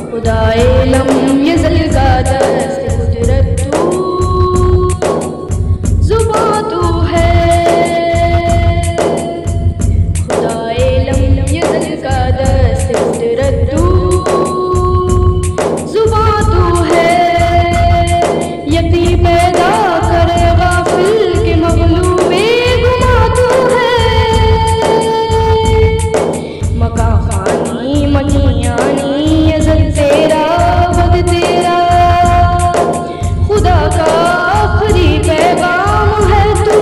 खुदाए lump यज़ल का दस्त कुदरत तू, ज़ुबां तू है। खुदाए लम यज़ल का दस्त कुदरत तू, ज़ुबां तू है। यतीम पैदा करे गाफिल के मग़लूबे गुमा तू है। मका फ़ानी मकीयानी यज़ल तेरा वद तेरा, खुदा का आखिरी पैगाम है तू,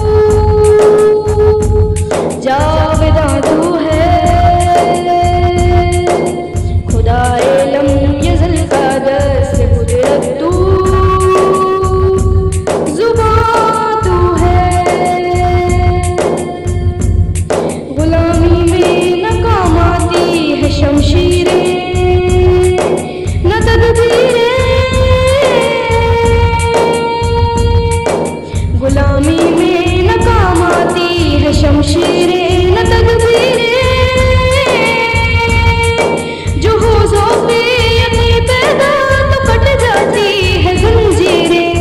जावेदा तू है। खुदाए लम यज़ल का दस्त कुदरत तू, ज़ुबां तू है। गुलामी में न काम आती है शमशीरें, न तदबीरें। गुलामी में न काम आती है शमशीरें, न तदबीरें। जो हो ज़ौक़े यक़ीन पैदा तो कट जाती है ज़ंजीरें।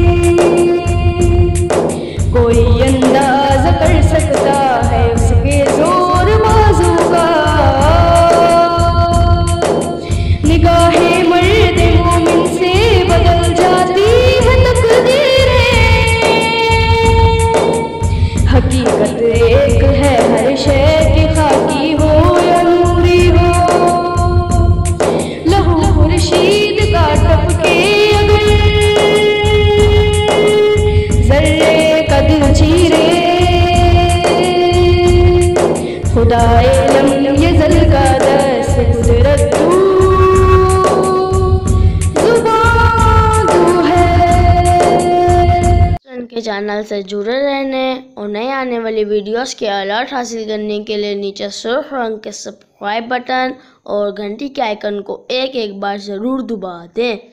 कोई अंदाज़ कर सकता है उसके ज़ोर बाज़ू का, निगाहे-मर्द-ए-मोमिन से बदल जाती है तक़दीरें। हकीकत एक है हर शय की, खाकी हो या नूरी हो। लहू खुर्शीद का टपके अगर ज़र्रे का दिल चीरे। खुदाए लम यज़ल का दस्त कुदरत तू, ज़ुबां तू है। के चैनल से जुड़े रहने और नए आने वाली वीडियोस के अलर्ट हासिल करने के लिए नीचे सुर्ख रंग के सब्सक्राइब बटन और घंटी के आइकन को एक बार ज़रूर दबा दें।